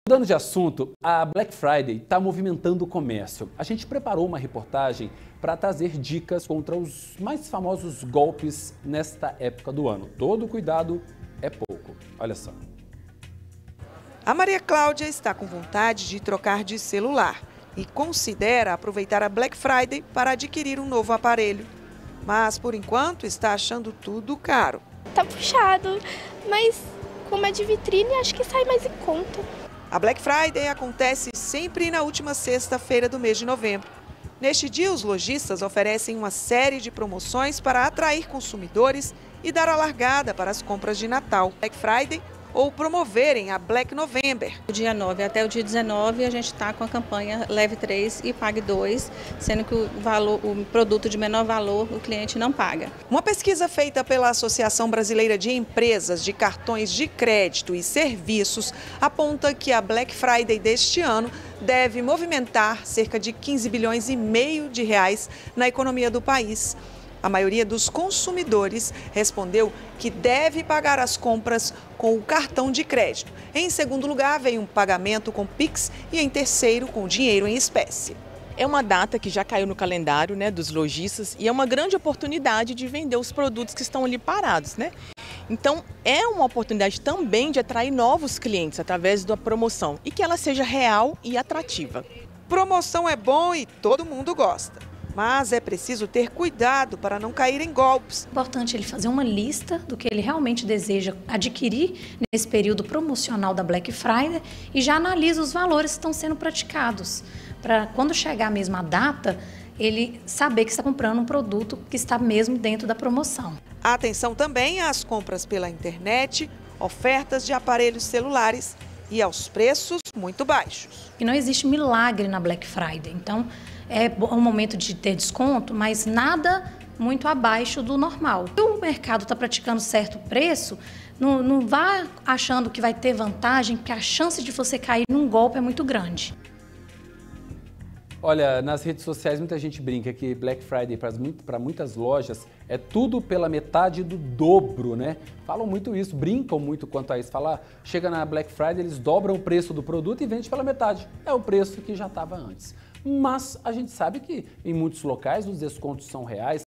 Mudando de assunto, a Black Friday está movimentando o comércio. A gente preparou uma reportagem para trazer dicas contra os mais famosos golpes nesta época do ano. Todo cuidado é pouco. Olha só. A Maria Cláudia está com vontade de trocar de celular e considera aproveitar a Black Friday para adquirir um novo aparelho. Mas, por enquanto, está achando tudo caro. Tá puxado, mas como é de vitrine, acho que sai mais em conta. A Black Friday acontece sempre na última sexta-feira do mês de novembro. Neste dia, os lojistas oferecem uma série de promoções para atrair consumidores e dar a largada para as compras de Natal, Black Friday ou promoverem a Black November. Do dia 9 até o dia 19 a gente está com a campanha Leve 3 e Pague 2, sendo que o produto de menor valor o cliente não paga. Uma pesquisa feita pela Associação Brasileira de Empresas de Cartões de Crédito e Serviços aponta que a Black Friday deste ano deve movimentar cerca de 15 bilhões e meio de reais na economia do país. A maioria dos consumidores respondeu que deve pagar as compras com o cartão de crédito. Em segundo lugar, vem um pagamento com Pix e em terceiro, com dinheiro em espécie. É uma data que já caiu no calendário, dos lojistas e é uma grande oportunidade de vender os produtos que estão ali parados, Então, é uma oportunidade também de atrair novos clientes através da promoção e que ela seja real e atrativa. Promoção é bom e todo mundo gosta. Mas é preciso ter cuidado para não cair em golpes. É importante ele fazer uma lista do que ele realmente deseja adquirir nesse período promocional da Black Friday e já analisa os valores que estão sendo praticados, para quando chegar mesmo a data, ele saber que está comprando um produto que está mesmo dentro da promoção. Atenção também às compras pela internet, ofertas de aparelhos celulares e aos preços muito baixos. E não existe milagre na Black Friday, então é um momento de ter desconto, mas nada muito abaixo do normal. Se o mercado está praticando certo preço, não vá achando que vai ter vantagem, porque a chance de você cair num golpe é muito grande. Olha, nas redes sociais muita gente brinca que Black Friday para muitas lojas é tudo pela metade do dobro, Falam muito isso, brincam muito quanto a isso. Chega na Black Friday, eles dobram o preço do produto e vendem pela metade. É o preço que já estava antes. Mas a gente sabe que em muitos locais os descontos são reais.